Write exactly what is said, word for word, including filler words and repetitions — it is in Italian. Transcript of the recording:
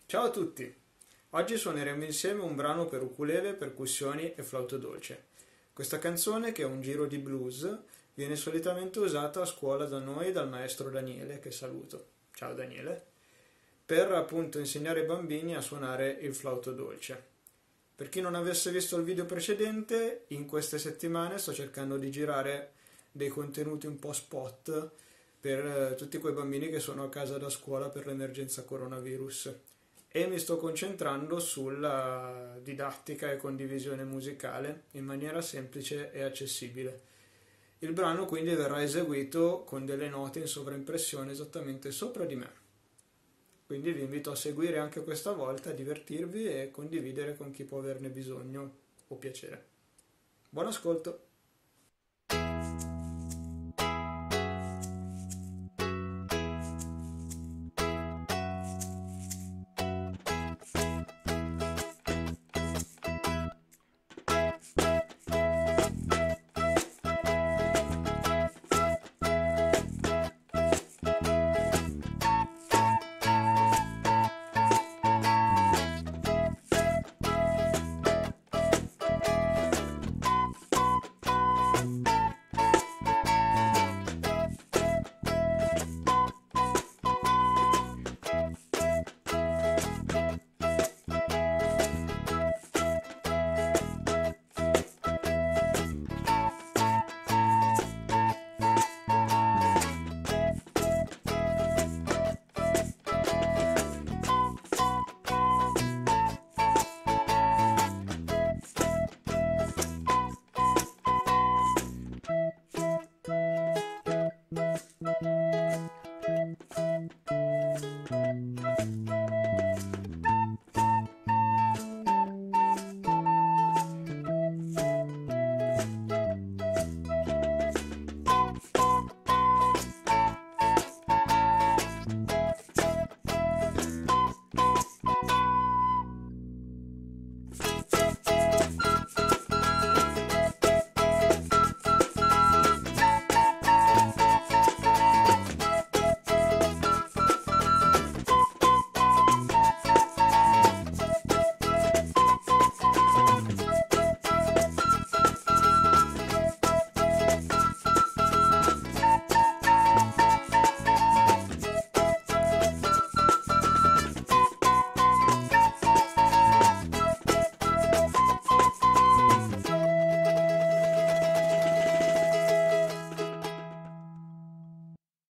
Ciao a tutti! Oggi suoneremo insieme un brano per ukulele, percussioni e flauto dolce. Questa canzone, che è un giro di blues, viene solitamente usata a scuola da noi dal maestro Daniele, che saluto. Ciao Daniele! Per appunto insegnare ai bambini a suonare il flauto dolce. Per chi non avesse visto il video precedente, in queste settimane sto cercando di girare dei contenuti un po' spot per eh, tutti quei bambini che sono a casa da scuola per l'emergenza coronavirus e mi sto concentrando sulla didattica e condivisione musicale in maniera semplice e accessibile. Il brano quindi verrà eseguito con delle note in sovraimpressione esattamente sopra di me. Quindi vi invito a seguire anche questa volta, a divertirvi e condividere con chi può averne bisogno o piacere. Buon ascolto!